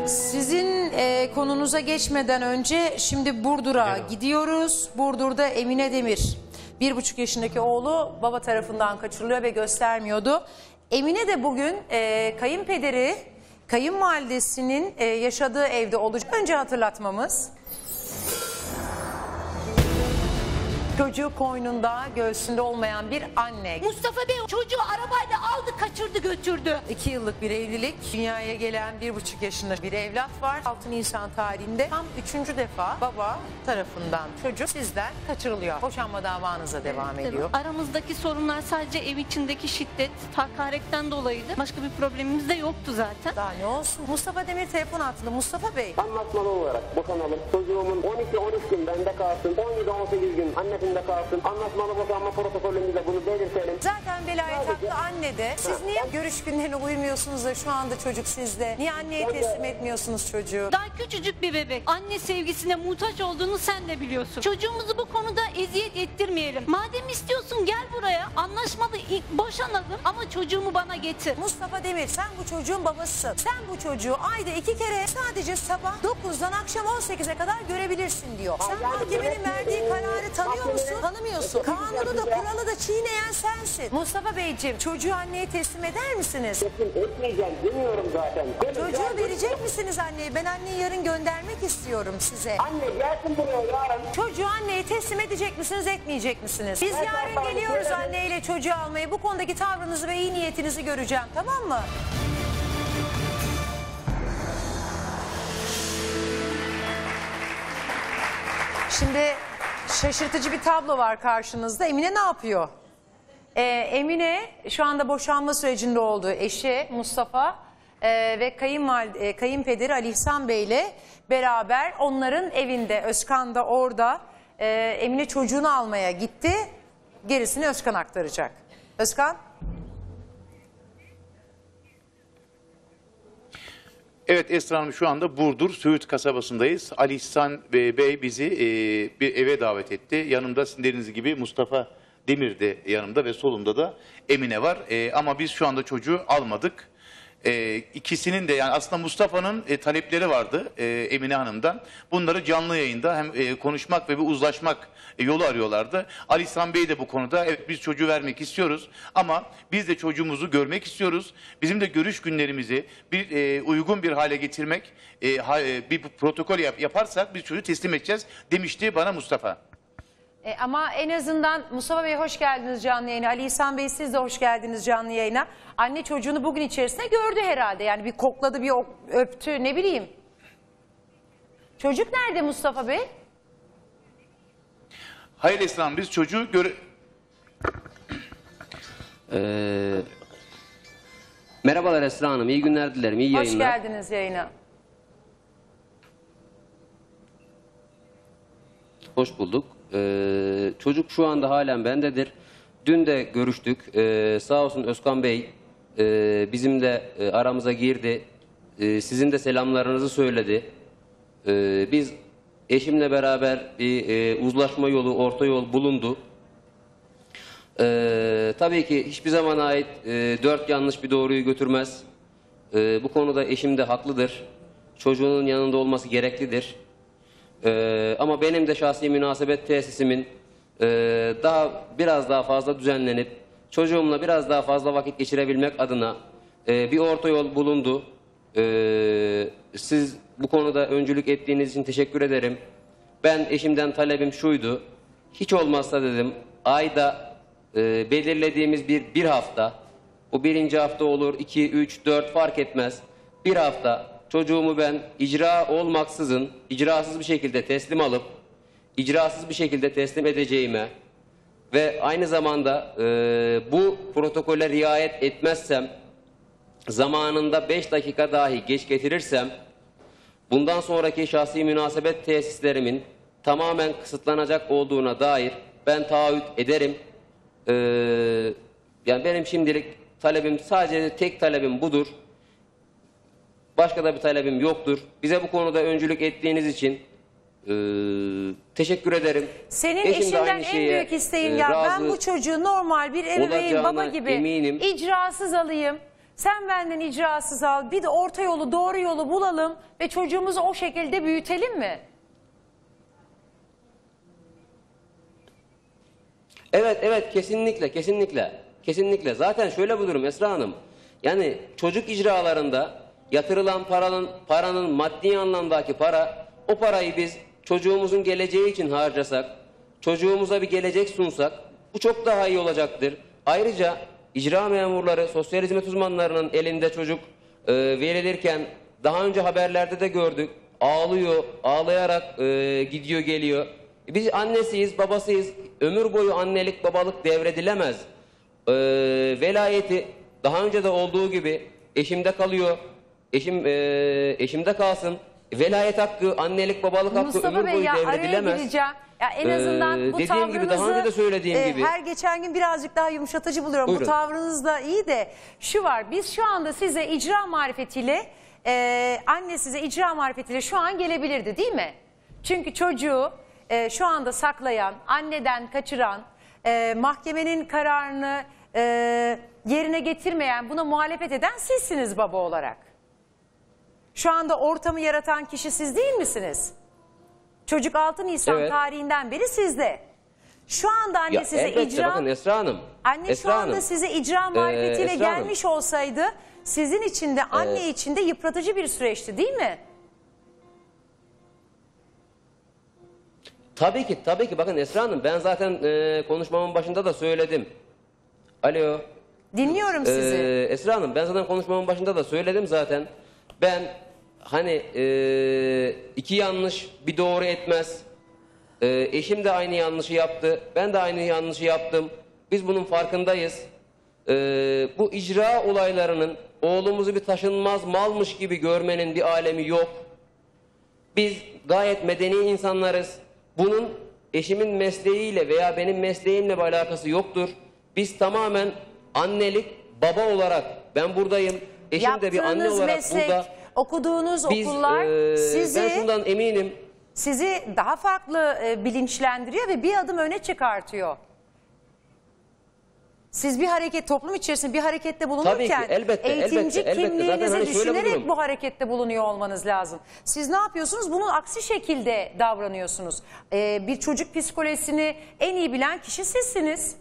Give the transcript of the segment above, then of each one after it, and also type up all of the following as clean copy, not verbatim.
Sizin konunuza geçmeden önce şimdi Burdur'a gidiyoruz. Burdur'da Emine Demir, 1,5 yaşındaki oğlu baba tarafından kaçırılıyor ve göstermiyordu. Emine de bugün kayınpederi, kayınvalidesinin yaşadığı evde olacak. Önce hatırlatmamız. Çocuğu koynunda, göğsünde olmayan bir anne. Mustafa Bey çocuğu arabayla aldı, kaçırdı, götürdü. 2 yıllık bir evlilik, dünyaya gelen 1,5 yaşında bir evlat var. 6 Nisan tarihinde tam 3. defa baba tarafından çocuk sizden kaçırılıyor. Boşanma davanıza devam ediyor. Aramızdaki sorunlar sadece ev içindeki şiddet, hakaretten dolayıydı. Başka bir problemimiz de yoktu zaten. Daha ne olsun? Mustafa Demir telefon attı. Mustafa Bey. Anlatmalı olarak boşanalım. Çocuğumun 12-13 gün bende kalsın, 17-18 gün annesinde kalsın. Anlatmalı boşanma protokolümüzde bunu belirtelim. Zaten belayı taktı anne de. Siz niye görüş günlerine uymuyorsunuz da şu anda çocuk sizde? Niye anneye teslim etmiyorsunuz çocuğu? Daha küçücük bir bebek. Anne sevgisine muhtaç olduğunu sen de biliyorsun. Çocuğumuzu bu konuda eziyet ettirmeyelim. Madem istiyorsun gel buraya. Anlaşmalı ilk boşanalım ama çocuğumu bana getir. Mustafa Demir, sen bu çocuğun babasısın. Sen bu çocuğu ayda 2 kere sadece sabah 9'dan akşam 18'e kadar görebilirsin diyor. Sen mahkemenin verdiği kararı tanıyor musun? Tanımıyorsun. Kanunu da kuralı da çiğneyen sensin. Mustafa Beyciğim, çocuğu anneye teslim eder misiniz? Teslim etmeyeceğim demiyorum zaten. Çocuğu verecek misiniz anneye? Ben anneyi yarın göndermek istiyorum size. Anne gelsin buraya yarın. Çocuğu anneye teslim edecek misiniz, etmeyecek misiniz? Biz yarın geliyoruz anneyle çocuğu almaya. Bu konudaki tavrınızı ve iyi niyetinizi göreceğim, tamam mı? Şimdi şaşırtıcı bir tablo var karşınızda. Emine ne yapıyor? Emine şu anda boşanma sürecinde olduğu eşi Mustafa ve kayınpederi Ali İhsan Bey ile beraber onların evinde, Özkan da orada. Emine çocuğunu almaya gitti. Gerisini Özkan aktaracak. Özkan? Evet Esra Hanım, şu anda Burdur Söğüt kasabasındayız. Ali İhsan Bey bizi bir eve davet etti. Yanımda sizin dediğiniz gibi Mustafa Demir de yanımda ve solumda da Emine var. Ama biz şu anda çocuğu almadık. İkisinin de, yani aslında Mustafa'nın talepleri vardı Emine Hanım'dan. Bunları canlı yayında hem konuşmak ve bir uzlaşmak yolu arıyorlardı. Ali İhsan Bey de bu konuda evet biz çocuğu vermek istiyoruz ama biz de çocuğumuzu görmek istiyoruz. Bizim de görüş günlerimizi uygun bir hale getirmek, bir protokol yaparsak biz çocuğu teslim edeceğiz demişti bana Mustafa. Ama en azından Mustafa Bey hoş geldiniz canlı yayına. Ali İhsan Bey siz de hoş geldiniz canlı yayına. Anne çocuğunu bugün içerisinde gördü herhalde. Yani bir kokladı, bir öptü, ne bileyim. Çocuk nerede Mustafa Bey? Hayır Esra Hanım, biz çocuğu Merhabalar Esra Hanım, iyi günler dilerim, iyi yayınlar. Hoş geldiniz yayına. Hoş bulduk. Çocuk şu anda halen bendedir. Dün de görüştük. Sağ olsun Özkan Bey bizim aramıza girdi. Sizin de selamlarınızı söyledi. Biz eşimle beraber bir uzlaşma yolu, orta yol bulundu. Tabii ki hiçbir zaman ait 4 yanlış bir doğruyu götürmez. Bu konuda eşim de haklıdır. Çocuğunun yanında olması gereklidir. Ama benim de şahsi münasebet tesisimin biraz daha fazla düzenlenip çocuğumla biraz daha fazla vakit geçirebilmek adına bir orta yol bulundu. Siz bu konuda öncülük ettiğiniz için teşekkür ederim. Ben eşimden talebim şuydu. Hiç olmazsa dedim ayda belirlediğimiz bir hafta, bu 1. hafta olur, 2, 3, 4 fark etmez. Bir hafta çocuğumu ben icra olmaksızın, icrasız bir şekilde teslim alıp, icrasız bir şekilde teslim edeceğime ve aynı zamanda bu protokole riayet etmezsem, zamanında 5 dakika dahi geç getirirsem, bundan sonraki şahsi münasebet tesislerimin tamamen kısıtlanacak olduğuna dair ben taahhüt ederim. Yani benim şimdilik talebim, sadece tek talebim budur. Başka da bir talebim yoktur. Bize bu konuda öncülük ettiğiniz için teşekkür ederim. Senin eşinden en büyük isteğin ya ben bu çocuğu normal bir ebeveyn baba gibi icrasız alayım. Sen benden icrasız al, bir de orta yolu, doğru yolu bulalım ve çocuğumuzu o şekilde büyütelim mi? Evet, kesinlikle. Zaten şöyle bu durum Esra Hanım. Yani çocuk icralarında yatırılan paranın maddi anlamdaki para, o parayı biz çocuğumuzun geleceği için harcasak, çocuğumuza bir gelecek sunsak, bu çok daha iyi olacaktır. Ayrıca icra memurları, sosyal hizmet uzmanlarının elinde çocuk verilirken daha önce haberlerde de gördük. Ağlıyor, ağlayarak gidiyor geliyor. Biz annesiyiz, babasıyız. Ömür boyu annelik, babalık devredilemez. Velayeti daha önce de olduğu gibi eşimde kalıyor. Eşimde kalsın. Velayet hakkı, annelik, babalık hakkı Mustafa ömür Bey boyu ya araya devredilemez. gireceğim. Ya en azından bu dediğim gibi, daha önce de söylediğim gibi. her geçen gün birazcık daha yumuşatıcı buluyorum. Buyurun. Bu tavrınız da iyi de şu var. Biz şu anda size icra marifetiyle anne size icra marifetiyle şu an gelebilirdi değil mi? Çünkü çocuğu şu anda saklayan, anneden kaçıran, mahkemenin kararını yerine getirmeyen, buna muhalefet eden sizsiniz baba olarak. Şu anda ortamı yaratan kişi siz değil misiniz? Çocuk 6 Nisan Evet. tarihinden beri sizde. Şu anda anne Ya size elbette, icra... bakın Esra Hanım. Anne Esra şu anda Hanım, size icra marifetiyle Esra Hanım. gelmiş olsaydı sizin için de anne için de yıpratıcı bir süreçti değil mi? Tabii ki. Bakın Esra Hanım, ben zaten konuşmamın başında da söyledim. Alo. Dinliyorum sizi. Esra Hanım, ben zaten konuşmamın başında da söyledim zaten. Ben hani iki yanlış bir doğru etmez. Eşim de aynı yanlışı yaptı. Ben de aynı yanlışı yaptım. Biz bunun farkındayız. Bu icra olaylarının oğlumuzu bir taşınmaz malmış gibi görmenin bir alemi yok. Biz gayet medeni insanlarız. Bunun eşimin mesleğiyle veya benim mesleğimle bir alakası yoktur. Biz tamamen annelik, baba olarak ben buradayım. Eşim de bir anne Yaptığınız olarak meslek, burada. okuduğunuz Biz, okullar ben şundan eminim. sizi daha farklı bilinçlendiriyor ve bir adım öne çıkartıyor. Siz bir hareket, toplum içerisinde bir harekette bulunurken Tabii ki, elbette, eğitimci elbette. Zaten kimliğinizi hani şöyle düşünerek bulurum. bu harekette bulunuyor olmanız lazım. Siz ne yapıyorsunuz? Bunun aksi şekilde davranıyorsunuz. Bir çocuk psikolojisini en iyi bilen kişi sizsiniz.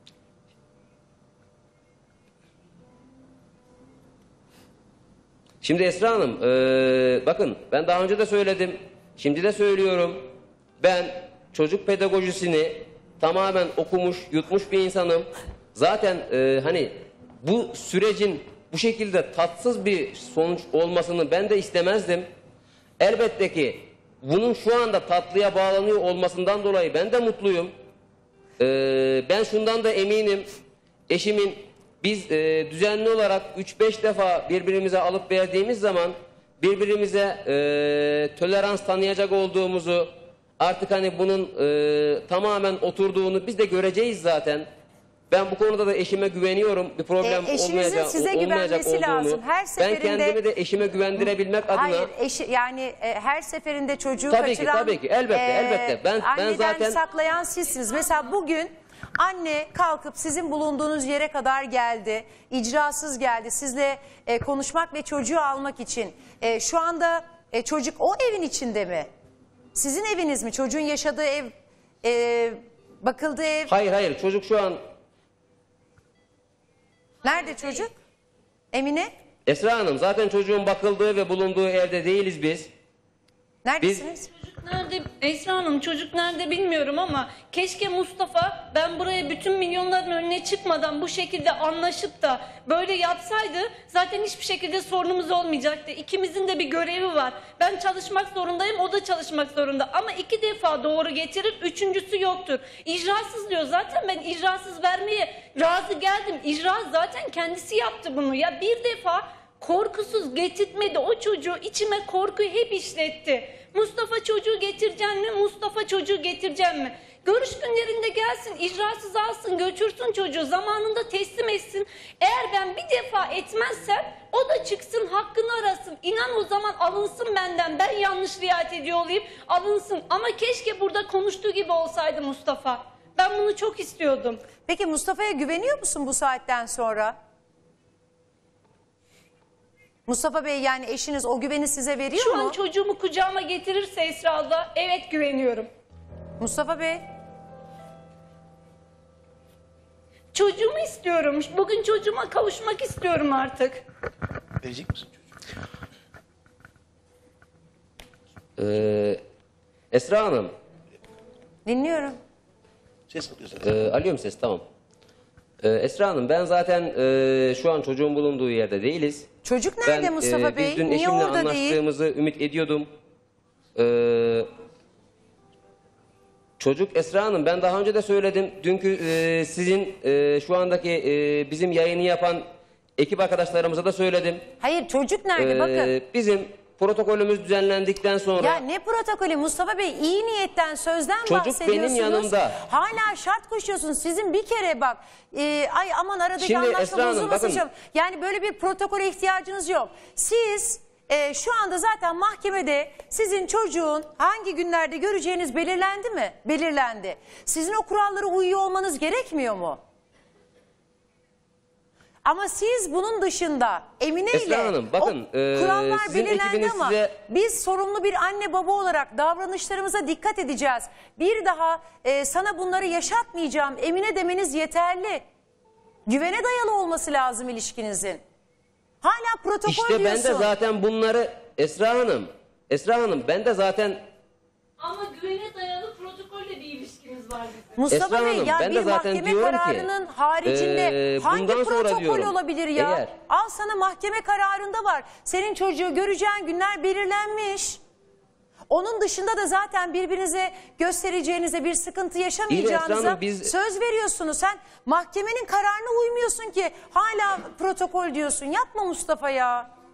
Şimdi Esra Hanım, bakın ben daha önce de söyledim, şimdi de söylüyorum. Ben çocuk pedagojisini tamamen okumuş, yutmuş bir insanım. Zaten hani bu sürecin bu şekilde tatsız bir sonuç olmasını ben de istemezdim. Elbette ki bunun şu anda tatlıya bağlanıyor olmasından dolayı ben de mutluyum. Ben şundan da eminim, eşimin biz düzenli olarak 3-5 defa birbirimize alıp verdiğimiz zaman birbirimize tolerans tanıyacak olduğumuzu, artık hani bunun tamamen oturduğunu biz de göreceğiz zaten. Ben bu konuda da eşime güveniyorum. Bir problem Eşinizin size güvenmesi olduğunu. lazım. Her Ben seferinde... kendimi de eşime güvendirebilmek adına... Hayır, yani her seferinde çocuğu Tabii ki, kaçıran... tabii ki. Elbette. Ben anneden zaten... saklayan sizsiniz. Mesela bugün anne kalkıp sizin bulunduğunuz yere kadar geldi. İcrasız geldi. Sizle konuşmak ve çocuğu almak için. Şu anda çocuk o evin içinde mi? Sizin eviniz mi? Çocuğun yaşadığı ev, bakıldığı ev... Hayır. Çocuk şu an... Nerede çocuk? Emine? Esra Hanım, zaten çocuğun bakıldığı ve bulunduğu evde değiliz biz. Neredesiniz? Nerede Esra Hanım, çocuk nerede bilmiyorum ama keşke Mustafa ben buraya bütün milyonların önüne çıkmadan bu şekilde anlaşıp da böyle yapsaydı zaten hiçbir şekilde sorunumuz olmayacaktı. İkimizin de bir görevi var. Ben çalışmak zorundayım, o da çalışmak zorunda ama 2 defa doğru getirir, 3.'sü yoktur. İcrasız diyor, zaten ben icrasız vermeye razı geldim. İcra zaten kendisi yaptı bunu ya, bir defa korkusuz getirtmedi o çocuğu, içime korkuyu hep işletti. Mustafa çocuğu getireceksin mi? Mustafa çocuğu getireceksin mi? Görüş günlerinde gelsin, icrasız alsın, götürsün çocuğu, zamanında teslim etsin. Eğer ben bir defa etmezsem o da çıksın, hakkını arasın. İnan o zaman alınsın benden, ben yanlış riayet ediyor olayım, alınsın. Ama keşke burada konuştuğu gibi olsaydı Mustafa. Ben bunu çok istiyordum. Peki Mustafa'ya güveniyor musun bu saatten sonra? Mustafa Bey, yani eşiniz o güveni size veriyor Şu mu? an çocuğumu kucağıma getirirse Esra abla, evet güveniyorum. Mustafa Bey. Çocuğumu istiyorum. Bugün çocuğuma kavuşmak istiyorum artık. Verecek misin çocuğu? Esra Hanım, Dinliyorum. Ses alıyorsun. alıyorum ses, tamam. Esra Hanım, ben zaten şu an çocuğun bulunduğu yerde değiliz. Çocuk nerede Mustafa Bey? Biz dün Niye eşimle orada değil? anlaştığımızı ümit ediyordum. Çocuk Esra Hanım, ben daha önce de söyledim. Dünkü sizin şu andaki bizim yayını yapan ekip arkadaşlarımıza da söyledim. Hayır, çocuk nerede? Bakın. Bizim protokolümüz düzenlendikten sonra... Ya ne protokolü Mustafa Bey? İyi niyetten, sözden Çocuk bahsediyorsunuz. benim yanımda. Hala şart koşuyorsunuz. Sizin bir kere bak, ay aman aradaki Şimdi anlaşma Esra Hanım, bozulmasın. bakın. Yani böyle bir protokole ihtiyacınız yok. Siz şu anda zaten mahkemede sizin çocuğun hangi günlerde göreceğiniz belirlendi mi? Belirlendi. Sizin o kurallara uyuyor olmanız gerekmiyor mu? Ama siz bunun dışında Emine Esra ile Hanım, bakın, o kurallar sizin belirlendi ekibiniz ama size- biz sorumlu bir anne baba olarak davranışlarımıza dikkat edeceğiz. Bir daha sana bunları yaşatmayacağım Emine demeniz yeterli. Güvene dayalı olması lazım ilişkinizin. Hala protokol İşte diyorsun. ben de zaten bunları Esra Hanım ben de zaten Ama güvene dayalı protokolle bir ilişkimiz var bizim. Mustafa Esra Bey, Hanım, ya ben bir de zaten mahkeme diyorum ki, kararının haricinde hangi bundan sonra protokol diyorum, olabilir ya? eğer- Al sana mahkeme kararında var. Senin çocuğu göreceğin günler belirlenmiş. Onun dışında da zaten birbirinize göstereceğinize bir sıkıntı yaşamayacağınıza Hanım, biz- söz veriyorsunuz. Sen mahkemenin kararına uymuyorsun ki hala protokol diyorsun. Yapma Mustafa ya.